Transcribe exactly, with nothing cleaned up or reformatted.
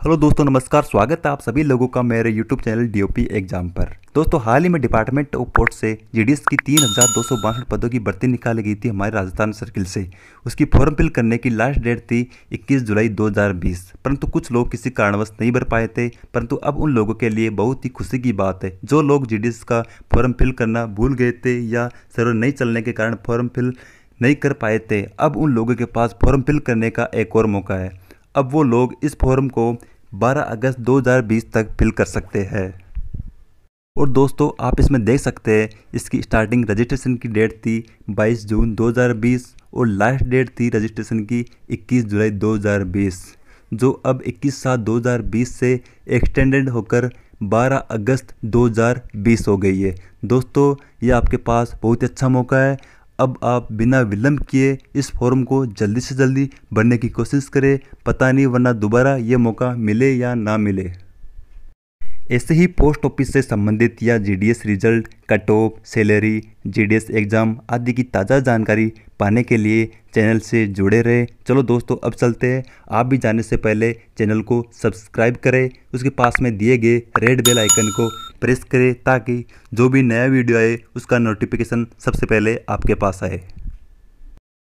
Hello दोस्तों, नमस्कार। स्वागत है आप सभी लोगों का मेरे यूट्यूब चैनल डीओपी एग्जाम पर। दोस्तों, हाल ही में डिपार्टमेंट ऑफ पोस्ट से जीडीएस की तीन हज़ार दो सौ बासठ पदों की भर्ती निकाली गई थी हमारे राजस्थान सर्किल से। उसकी फॉर्म फिल करने की लास्ट डेट थी इक्कीस जुलाई दो हज़ार बीस, परंतु कुछ लोग किसी कारणवश नहीं भर पाए थे। परंतु अब उन लोगों के लिए बहुत ही खुशी की बात है जो लोग जीडीएस का फॉर्म फिल करना भूल गए थे या सर्वर नहीं चलने के कारण फॉर्म फिल नहीं कर पाए थे। अब उन लोगों के पास फॉर्म फिल करने का एक और मौका है। अब वो लोग इस फॉर्म को बारह अगस्त दो हज़ार बीस तक फिल कर सकते हैं। और दोस्तों, आप इसमें देख सकते हैं इसकी स्टार्टिंग रजिस्ट्रेशन की डेट थी बाईस जून दो हज़ार बीस और लास्ट डेट थी रजिस्ट्रेशन की इक्कीस जुलाई दो हज़ार बीस, जो अब इक्कीस सात दो हज़ार बीस से एक्सटेंडेड होकर बारह अगस्त दो हज़ार बीस हो गई है। दोस्तों, ये आपके पास बहुत ही अच्छा मौका है। अब आप बिना विलंब किए इस फॉर्म को जल्दी से जल्दी भरने की कोशिश करें। पता नहीं वरना दोबारा ये मौका मिले या ना मिले। ऐसे ही पोस्ट ऑफिस से संबंधित या GDS result, cut off, salary, GDS exam आदि की ताज़ा जानकारी पाने के लिए चैनल से जुड़े रहे। चलो दोस्तों, अब चलते हैं। आप भी जाने से पहले चैनल को सब्सक्राइब करें, उसके पास में दिए गए रेड बेल आइकन को प्रेस करें ताकि जो भी नया वीडियो आए उसका नोटिफिकेशन सबसे पहले आपके पास आए।